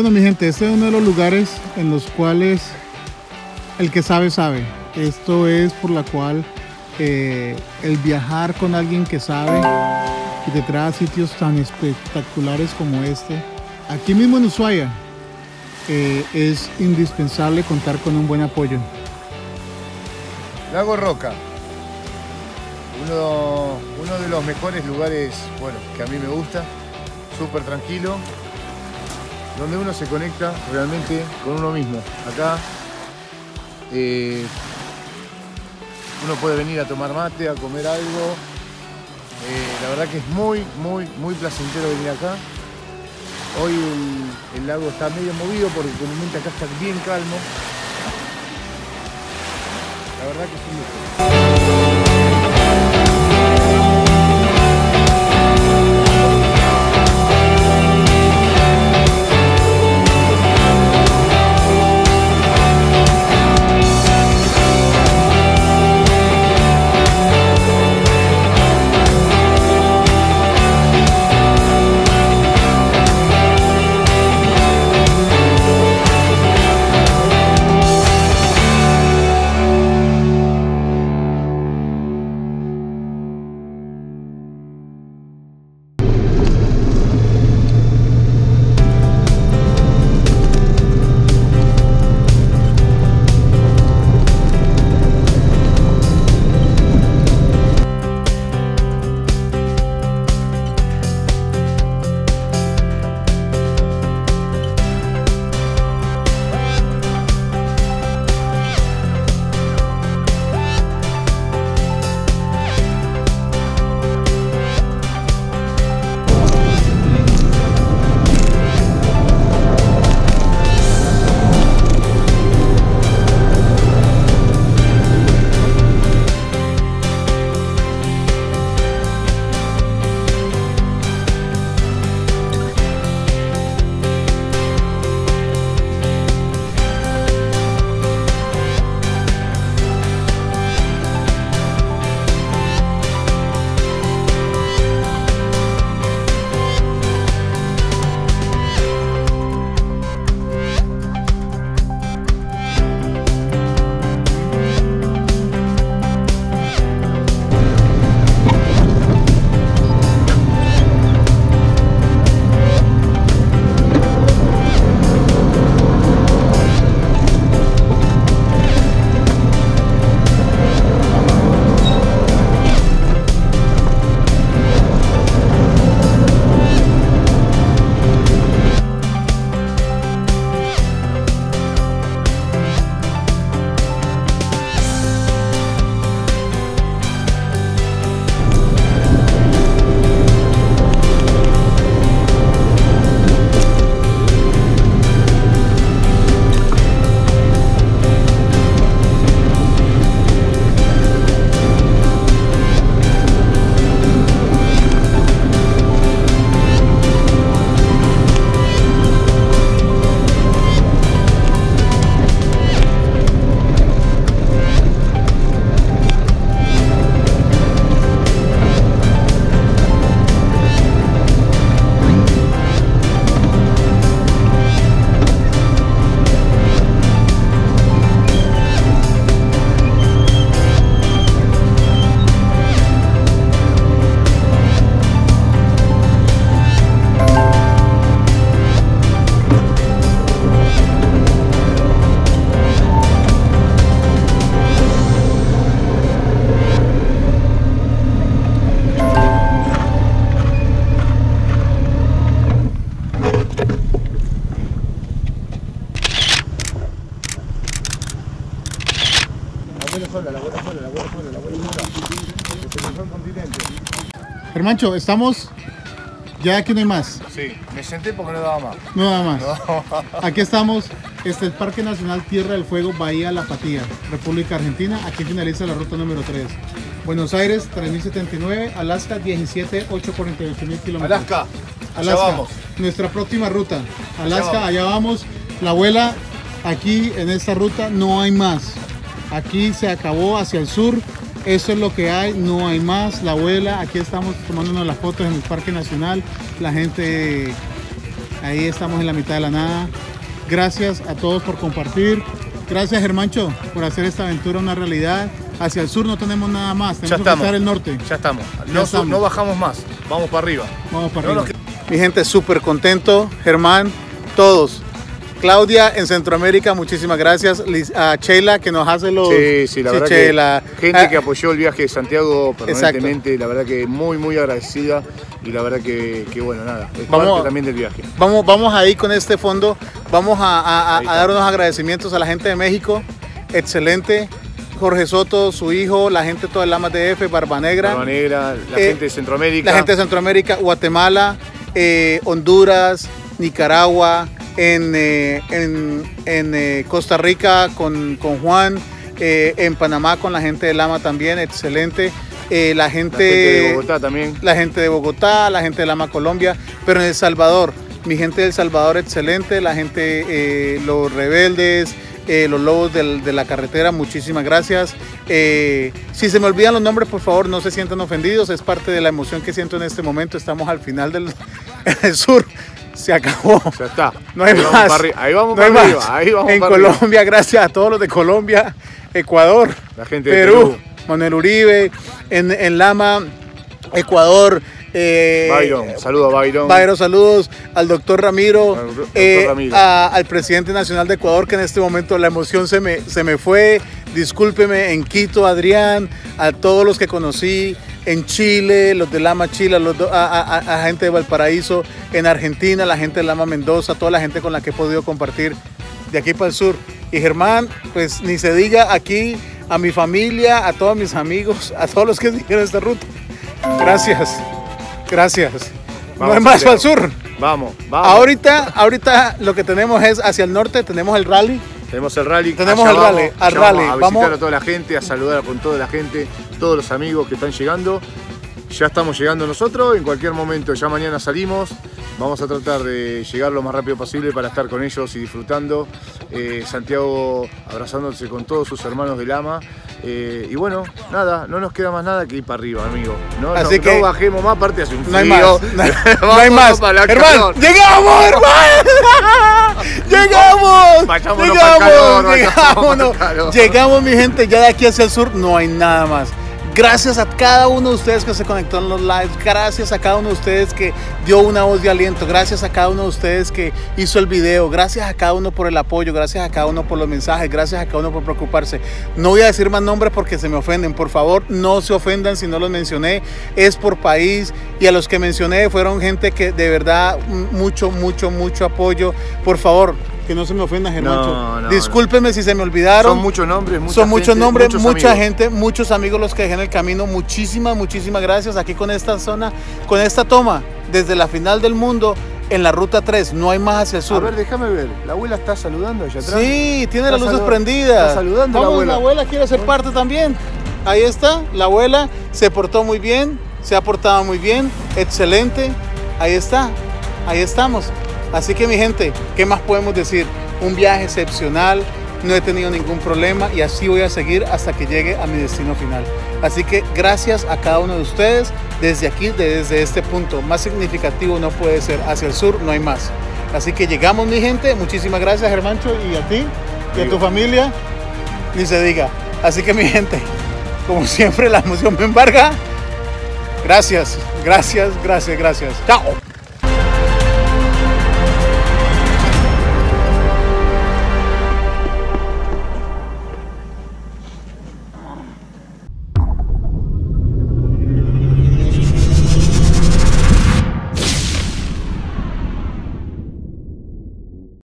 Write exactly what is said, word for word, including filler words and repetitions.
Bueno, mi gente, este es uno de los lugares en los cuales el que sabe, sabe. Esto es por la cual eh, el viajar con alguien que sabe y te trae a sitios tan espectaculares como este, aquí mismo en Ushuaia, eh, es indispensable contar con un buen apoyo. Lago Roca, uno, uno de los mejores lugares, bueno, que a mí me gusta, súper tranquilo, donde uno se conecta realmente con uno mismo. Acá eh, uno puede venir a tomar mate, a comer algo. Eh, la verdad que es muy, muy, muy placentero venir acá. Hoy el, el lago está medio movido porque comúnmente acá está bien calmo. La verdad que es un lujo. Hermancho, estamos... Ya aquí no hay más. Sí, me senté porque no daba más. No daba más. No. Aquí estamos, este es el Parque Nacional Tierra del Fuego, Bahía La Patía, República Argentina. Aquí finaliza la ruta número tres. Buenos Aires, tres mil setenta y nueve. Alaska, diecisiete mil ochocientos cuarenta y ocho mil kilómetros. Alaska, Alaska, allá vamos. Nuestra próxima ruta. Alaska, Allá vamos. allá vamos. La abuela, aquí en esta ruta no hay más. Aquí se acabó hacia el sur. Eso es lo que hay, no hay más. La abuela, aquí estamos tomándonos las fotos en el Parque Nacional. La gente Ahí estamos en la mitad de la nada. Gracias a todos por compartir. Gracias, Germancho, por hacer esta aventura una realidad. Hacia el sur no tenemos nada más, tenemos ya que estamos, pasar el norte. Ya estamos. Ya No, estamos. no bajamos más, vamos para arriba. Vamos para No arriba. nos... Mi gente, súper contento. Germán, todos. Claudia en Centroamérica, muchísimas gracias. Liz- A Sheila que nos hace los... Sí, sí, la verdad Sheila. que gente Ah, que apoyó el viaje de Santiago permanentemente, la verdad que muy, muy agradecida y la verdad que, que bueno, nada, es Vamos- parte también del viaje. Vamos, vamos ahí con este fondo, vamos a, a- a- Ahí a está. dar unos agradecimientos a la gente de México, excelente, Jorge Soto, su hijo, la gente toda el Lamas D F, Barba Negra, Barba Negra, la Eh, gente de Centroamérica. la gente de Centroamérica, Guatemala, eh, Honduras, Nicaragua, en, eh, en, en, eh, Costa Rica con, con Juan, eh, en Panamá con la gente de Lama también, excelente. Eh, la, gente, la gente de Bogotá también. la gente de Bogotá, la gente de Lama Colombia, pero en El Salvador, mi gente de El Salvador excelente, la gente, eh, los rebeldes, eh, los lobos del- de la carretera, muchísimas gracias. Eh, si se me olvidan los nombres, por favor, no se sientan ofendidos, es parte de la emoción que siento en este momento, estamos al final del el sur, se acabó. Ya está. No hay ahí Vamos más. para arri- ahí vamos No hay para más. arriba. Ahí vamos en para arriba. Colombia, gracias a todos los de Colombia, Ecuador, La gente de Perú, Perú. Manuel Uribe, en, en Lama, Ecuador. Eh, Byron, saludo a Byron. Byron, saludos al doctor Ramiro, Al doctor eh, Ramiro. a- al presidente nacional de Ecuador, que en este momento la emoción se me, se me fue. Discúlpeme, en Quito, Adrián, a todos los que conocí, en Chile, los de Lama Chile, los do- a, a- a- a gente de Valparaíso, en Argentina, la gente de Lama Mendoza, toda la gente con la que he podido compartir de aquí para el sur. Y Germán, pues ni se diga aquí, a mi familia, a todos mis amigos, a todos los que siguieron esta ruta. Gracias, gracias. No Vamos, hay más para Santiago. el sur. Vamos, vamos. Ahorita, ahorita lo que tenemos es hacia el norte, tenemos el rally. Tenemos el rally. Tenemos allá el rally, vamos, al allá rally. Vamos a Vamos- visitar a toda la gente, a saludar con toda la gente, todos los amigos que están llegando. Ya estamos llegando nosotros, en cualquier momento, ya mañana salimos. Vamos a tratar de llegar lo más rápido posible para estar con ellos y disfrutando. Eh, Santiago abrazándose con todos sus hermanos de Lama. Eh, y bueno, nada, no nos queda más nada que ir para arriba, amigo. No, Así no, que no bajemos más, aparte hace un frío. No hay más, no hay, no hay Vámonos más. para la Hermano, calor. llegamos, hermano. Llegamos. Vayámonos llegamos, pa'l calor, vayámonos llegámonos. pa'l calor. Llegamos, mi gente, ya de aquí hacia el sur no hay nada más. Gracias a cada uno de ustedes que se conectó en los lives, gracias a cada uno de ustedes que dio una voz de aliento, gracias a cada uno de ustedes que hizo el video, gracias a cada uno por el apoyo, gracias a cada uno por los mensajes, gracias a cada uno por preocuparse. No voy a decir más nombres porque se me ofenden, por favor no se ofendan si no los mencioné, es por país y a los que mencioné fueron gente que de verdad mucho, mucho, mucho apoyo. Por favor, que no se me ofendan, Germancho. No, no, Discúlpenme si se me olvidaron. Son muchos nombres, mucha Son muchos gente, nombres, muchos mucha amigos. gente, muchos amigos los que dejé en el camino. Muchísimas, muchísimas gracias aquí con esta zona, con esta toma desde la final del mundo en la ruta tres. No hay más hacia el A sur. ver, déjame ver. ¿La abuela está saludando allá atrás? Sí, tiene Está las luces salu- prendidas. está saludando la Vamos, abuela. la abuela quiere ser parte también. Ahí está, la abuela se portó muy bien, se ha portado muy bien, excelente. Ahí está, ahí estamos. Así que mi gente, ¿qué más podemos decir? Un viaje excepcional, no he tenido ningún problema y así voy a seguir hasta que llegue a mi destino final. Así que gracias a cada uno de ustedes desde aquí, desde este punto. Más significativo no puede ser, hacia el sur no hay más. Así que llegamos, mi gente, muchísimas gracias, Germancho, y a ti y a tu familia, ni se diga. Así que mi gente, como siempre la emoción me embarga. Gracias, gracias, gracias, gracias. Chao.